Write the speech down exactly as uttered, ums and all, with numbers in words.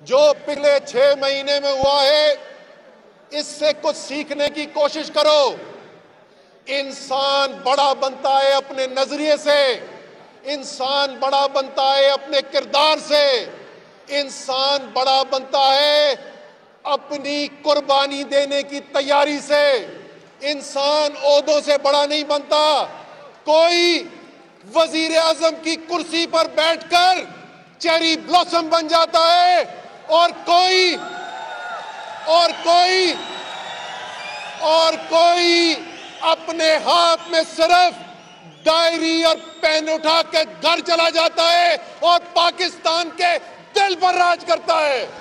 जो पिछले छह महीने में हुआ है, इससे कुछ सीखने की कोशिश करो। इंसान बड़ा बनता है अपने नजरिए से, इंसान बड़ा बनता है अपने किरदार से, इंसान बड़ा बनता है अपनी कुर्बानी देने की तैयारी से। इंसान ओहदों से बड़ा नहीं बनता। कोई वजीर आजम की कुर्सी पर बैठकर चेरी ब्लॉसम बन जाता है और कोई और कोई और कोई अपने हाथ में सिर्फ डायरी और पेन उठा के घर चला जाता है और पाकिस्तान के दिल पर राज करता है।